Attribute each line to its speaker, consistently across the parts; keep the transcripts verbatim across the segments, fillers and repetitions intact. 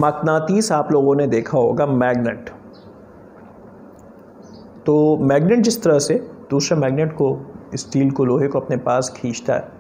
Speaker 1: मकनातीस आप लोगों ने देखा होगा, मैग्नेट। तो मैग्नेट जिस तरह से दूसरे मैग्नेट को, स्टील को, लोहे को अपने पास खींचता है,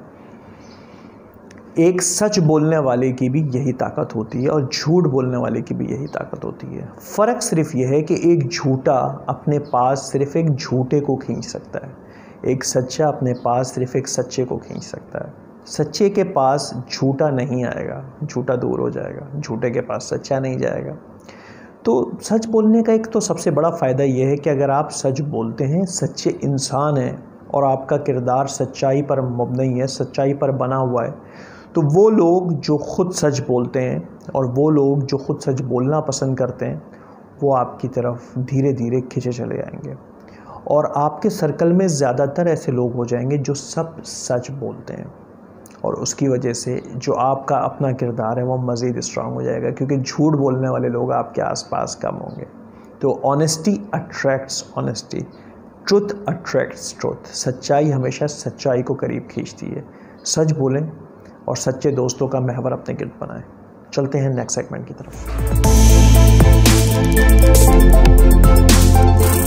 Speaker 1: एक सच बोलने वाले की भी यही ताकत होती है और झूठ बोलने वाले की भी यही ताकत होती है। फ़र्क सिर्फ यह है कि एक झूठा अपने पास सिर्फ एक झूठे को खींच सकता है, एक सच्चा अपने पास सिर्फ एक सच्चे को खींच सकता है। सच्चे के पास झूठा नहीं आएगा, झूठा दूर हो जाएगा, झूठे के पास सच्चा नहीं जाएगा। तो सच बोलने का एक तो सबसे बड़ा फ़ायदा यह है कि अगर आप सच बोलते हैं, सच्चे इंसान हैं और आपका किरदार सच्चाई पर मबनी है, सच्चाई पर बना हुआ है, तो वो लोग जो ख़ुद सच बोलते हैं और वो लोग जो ख़ुद सच बोलना पसंद करते हैं, वो आपकी तरफ धीरे धीरे खिंचे चले जाएंगे और आपके सर्कल में ज़्यादातर ऐसे लोग हो जाएंगे जो सब सच बोलते हैं। और उसकी वजह से जो आपका अपना किरदार है वो मज़ीद स्ट्रांग हो जाएगा, क्योंकि झूठ बोलने वाले लोग आपके आसपास कम होंगे। तो honesty attracts honesty, truth attracts truth. सच्चाई हमेशा सच्चाई को करीब खींचती है। सच बोलें और सच्चे दोस्तों का महवर अपने गिर्द बनाएं। चलते हैं नेक्स्ट सेगमेंट की तरफ।